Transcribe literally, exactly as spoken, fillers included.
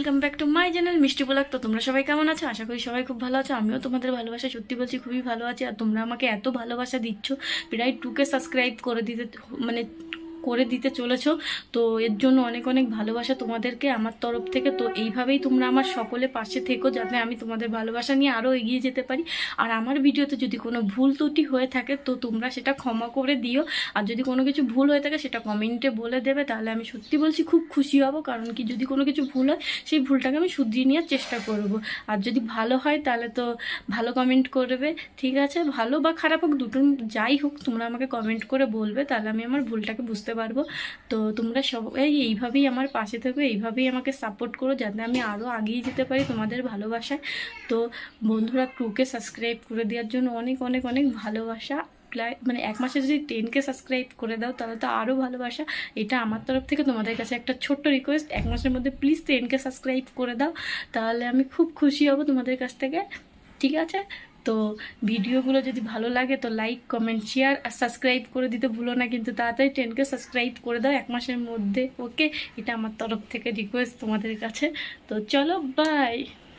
Welcome back to my channel Mishti blog. তো তোমরা সবাই কেমন আছো? আশা করি সবাই খুব ভালো আছো। আমিও তোমাদের ভালোবাসা সত্যি বলছি খুবই ভালো আছি। আর তোমরা আমাকে এত ভালোবাসা দিচ্ছ, প্রায় টুকে সাবস্ক্রাইব করে দিতে মানে করে দিতে চলেছো। তো এর জন্য অনেক অনেক ভালোবাসা তোমাদেরকে আমার তরফ থেকে। তো এইভাবেই তোমরা আমার সকলে পাশে থেকো, যাতে আমি তোমাদের ভালোবাসা নিয়ে আরও এগিয়ে যেতে পারি। আর আমার ভিডিওতে যদি কোনো ভুল ত্রুটি হয়ে থাকে তো তোমরা সেটা ক্ষমা করে দিও। আর যদি কোনো কিছু ভুল হয়ে থাকে সেটা কমেন্টে বলে দেবে, তাহলে আমি সত্যি বলছি খুব খুশি হব। কারণ কি, যদি কোনো কিছু ভুল হয় সেই ভুলটাকে আমি শুধরিয়ে নেওয়ার চেষ্টা করব। আর যদি ভালো হয় তাহলে তো ভালো কমেন্ট করবে, ঠিক আছে? ভালো বা খারাপ হোক, দুটো যাই হোক তোমরা আমাকে কমেন্ট করে বলবে, তাহলে আমি আমার ভুলটাকে বুঝতে পারবো। তো তোমরা সবাই এইভাবেই আমার পাশে থেকো, এইভাবেই আমাকে সাপোর্ট করো, যাতে আমি আরও এগিয়ে যেতে পারি তোমাদের ভালোবাসায়। তো বন্ধুরা, টুকে সাবস্ক্রাইব করে দেওয়ার জন্য অনেক অনেক অনেক ভালোবাসা। মানে এক মাসে যদি টেনকে সাবস্ক্রাইব করে দাও তাহলে তো আরও ভালোবাসা। এটা আমার তরফ থেকে তোমাদের কাছে একটা ছোট্ট রিকোয়েস্ট, এক মাসের মধ্যে প্লিজ টেনকে সাবস্ক্রাইব করে দাও, তাহলে আমি খুব খুশি হব তোমাদের কাছ থেকে, ঠিক আছে? তো ভিডিওগুলো যদি ভালো লাগে তো লাইক, কমেন্ট, শেয়ার আর সাবস্ক্রাইব করে দিতে ভুলো না, কিন্তু তাড়াতাড়ি টেনকে সাবস্ক্রাইব করে দাও এক মাসের মধ্যে, ওকে? এটা আমার তরফ থেকে রিকোয়েস্ট তোমাদের কাছে। তো চলো, বাই।